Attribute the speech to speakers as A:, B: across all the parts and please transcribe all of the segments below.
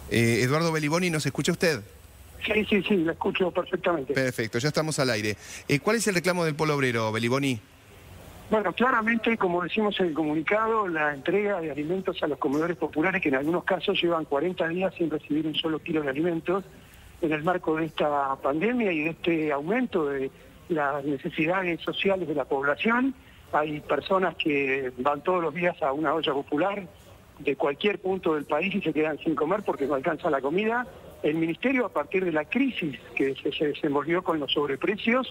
A: Eduardo Beliboni, ¿nos escucha usted?
B: Sí, la escucho perfectamente.
A: Perfecto, ya estamos al aire. ¿Cuál es el reclamo del Polo Obrero, Beliboni?
B: Bueno, claramente, como decimos en el comunicado, la entrega de alimentos a los comedores populares, que en algunos casos llevan 40 días sin recibir un solo kilo de alimentos, en el marco de esta pandemia y de este aumento de las necesidades sociales de la población. Hay personas que van todos los días a una olla popular de cualquier punto del país y se quedan sin comer porque no alcanza la comida. El Ministerio, a partir de la crisis que se desenvolvió con los sobreprecios,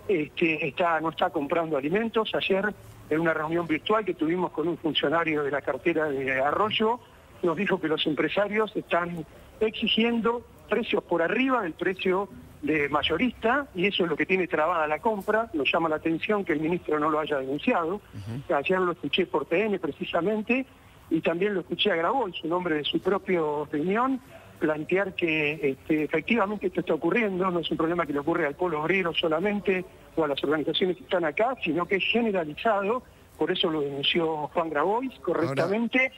B: no está comprando alimentos. Ayer, en una reunión virtual que tuvimos con un funcionario de la cartera de Arroyo, nos dijo que los empresarios están exigiendo precios por arriba del precio de mayorista, y eso es lo que tiene trabada la compra. Nos llama la atención que el ministro no lo haya denunciado. Ayer lo escuché por TN precisamente, y también lo escuché a Grabois, su nombre de su propia opinión, plantear que efectivamente esto está ocurriendo. No es un problema que le ocurre al Polo Obrero solamente o a las organizaciones que están acá, sino que es generalizado. Por eso lo denunció Juan Grabois correctamente.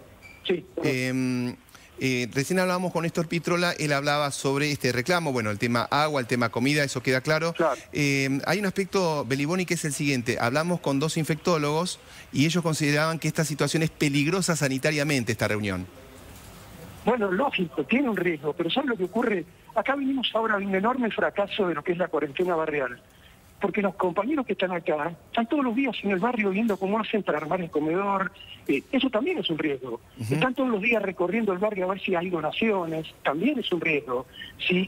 B: Ahora,
A: recién hablábamos con Néstor Pitrola, él hablaba sobre este reclamo, bueno, el tema agua, el tema comida, eso queda claro. Hay un aspecto, Beliboni, que es el siguiente. Hablamos con 2 infectólogos y ellos consideraban que esta situación es peligrosa sanitariamente, esta reunión.
B: Bueno, lógico, tiene un riesgo, pero ¿sabes lo que ocurre? Acá venimos ahora de un enorme fracaso de lo que es la cuarentena barrial, porque los compañeros que están acá están todos los días en el barrio viendo cómo hacen para armar el comedor. Eso también es un riesgo. Están todos los días recorriendo el barrio a ver si hay donaciones, también es un riesgo. Si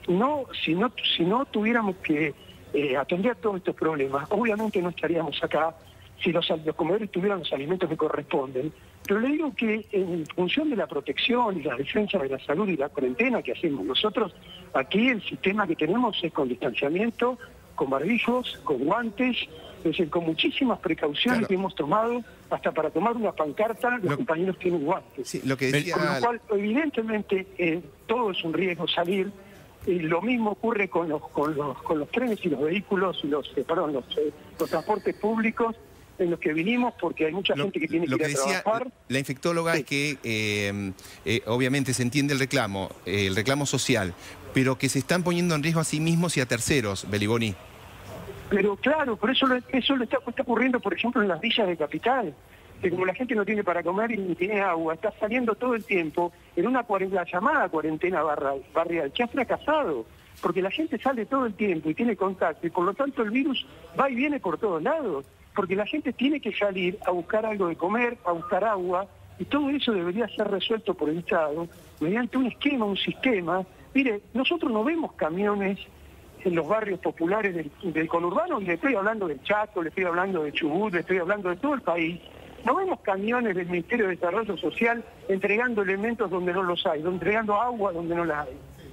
B: no tuviéramos que atender todos estos problemas, obviamente no estaríamos acá si los comedores tuvieran los alimentos que corresponden. Pero le digo que en función de la protección y la defensa de la salud y la cuarentena que hacemos nosotros, aquí el sistema que tenemos es con distanciamiento, con barbijos, con guantes, es decir, con muchísimas precauciones que hemos tomado. Hasta para tomar una pancarta los compañeros tienen guantes.
A: Sí, lo que decía...
B: Con lo cual, evidentemente, todo es un riesgo salir. Lo mismo ocurre con los trenes y los vehículos, los transportes públicos en los que vinimos, porque hay mucha gente que tiene que ir a trabajar.
A: La infectóloga es que obviamente se entiende el reclamo social, pero que se están poniendo en riesgo a sí mismos y a terceros, Beliboni.
B: Pero claro, por eso está ocurriendo, por ejemplo, en las villas de Capital, que como la gente no tiene para comer y ni tiene agua, está saliendo todo el tiempo en la llamada cuarentena barrial, que ha fracasado, porque la gente sale todo el tiempo y tiene contacto, y por lo tanto el virus va y viene por todos lados, porque la gente tiene que salir a buscar algo de comer, a buscar agua, y todo eso debería ser resuelto por el Estado mediante un esquema, un sistema. Mire, nosotros no vemos camiones en los barrios populares del conurbano, y le estoy hablando del Chaco, le estoy hablando de Chubut, le estoy hablando de todo el país. No vemos camiones del Ministerio de Desarrollo Social entregando elementos donde no los hay, entregando agua donde no la hay.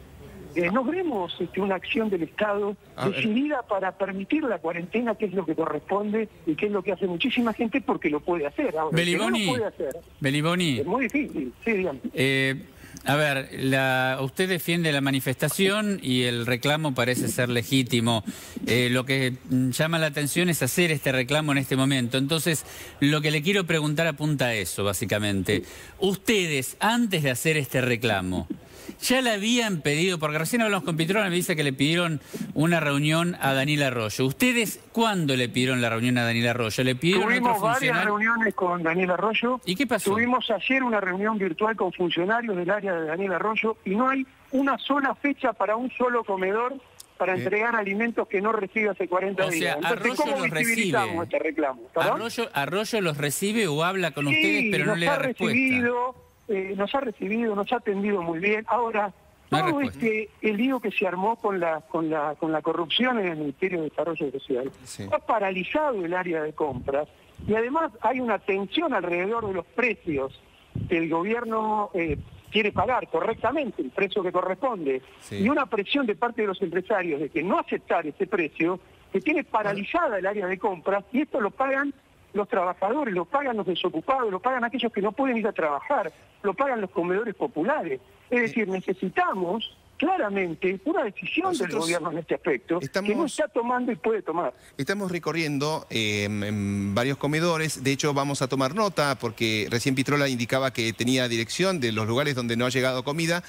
B: No vemos una acción del Estado decidida para permitir la cuarentena, que es lo que corresponde y que es lo que hace muchísima gente porque lo puede hacer. Ahora,
C: Beliboni,
B: no lo puede hacer,
C: Beliboni,
B: es muy difícil. Sí, dígame.
C: A ver, usted defiende la manifestación y el reclamo parece ser legítimo. Lo que llama la atención es hacer este reclamo en este momento. Entonces, lo que le quiero preguntar apunta a eso, básicamente. Ustedes, antes de hacer este reclamo, ¿ya le habían pedido, porque recién hablamos con Pitrola, me dice que le pidieron una reunión a Daniel Arroyo? ¿Ustedes cuándo le pidieron la reunión a Daniel Arroyo? ¿Le pidieron
B: Tuvimos varias reuniones con Daniel Arroyo.
C: ¿Y qué pasó?
B: Tuvimos ayer una reunión virtual con funcionarios del área de Daniel Arroyo y no hay una sola fecha para un solo comedor para entregar alimentos que no recibe hace 40 días. Entonces, ¿cómo visibilizamos este reclamo?
C: ¿Arroyo los recibe o habla con ustedes, pero no le da respuesta?
B: Nos ha recibido, nos ha atendido muy bien. Ahora, todo el lío que se armó con la corrupción en el Ministerio de Desarrollo Social ha paralizado el área de compras, y además hay una tensión alrededor de los precios que el gobierno quiere pagar correctamente, el precio que corresponde, y una presión de parte de los empresarios de que no aceptar ese precio, que tiene paralizada el área de compras, y esto lo pagan los trabajadores, lo pagan los desocupados, lo pagan aquellos que no pueden ir a trabajar, lo pagan los comedores populares. Es decir, necesitamos claramente una decisión del gobierno en este aspecto, que no está tomando y puede tomar.
A: Estamos recorriendo en varios comedores, de hecho vamos a tomar nota, porque recién Pitrola indicaba que tenía dirección de los lugares donde no ha llegado comida,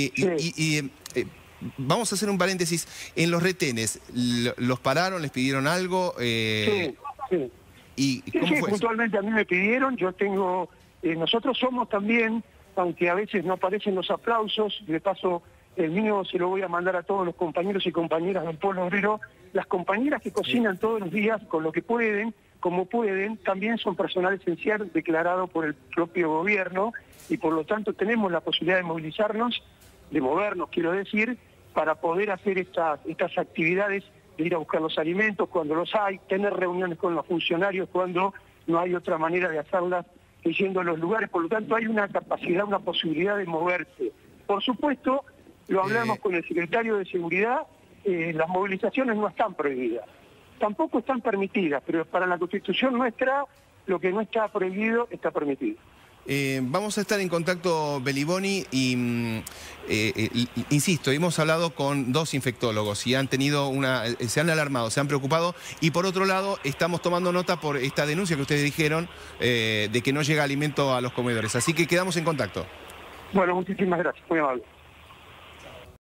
A: vamos a hacer un paréntesis. En los retenes, ¿los pararon, les pidieron algo?
B: Sí.
A: ¿Y cómo fue eso?
B: Puntualmente a mí me pidieron, yo tengo, nosotros somos también, aunque a veces no aparecen los aplausos, de paso el mío se lo voy a mandar a todos los compañeros y compañeras del pueblo obrero, las compañeras que cocinan todos los días con lo que pueden, como pueden, también son personal esencial declarado por el propio gobierno y por lo tanto tenemos la posibilidad de movilizarnos, de movernos, quiero decir, para poder hacer estas actividades de ir a buscar los alimentos cuando los hay, tener reuniones con los funcionarios cuando no hay otra manera de hacerlas que yendo a los lugares. Por lo tanto, hay una capacidad, una posibilidad de moverse. Por supuesto, lo hablamos con el secretario de Seguridad, las movilizaciones no están prohibidas. Tampoco están permitidas, pero para la Constitución nuestra, lo que no está prohibido está permitido.
A: Vamos a estar en contacto, Beliboni, y insisto, hemos hablado con 2 infectólogos y han tenido se han alarmado, se han preocupado, y por otro lado estamos tomando nota por esta denuncia que ustedes dijeron de que no llega alimento a los comedores, así que quedamos en contacto.
B: Bueno, muchísimas gracias, muy amable.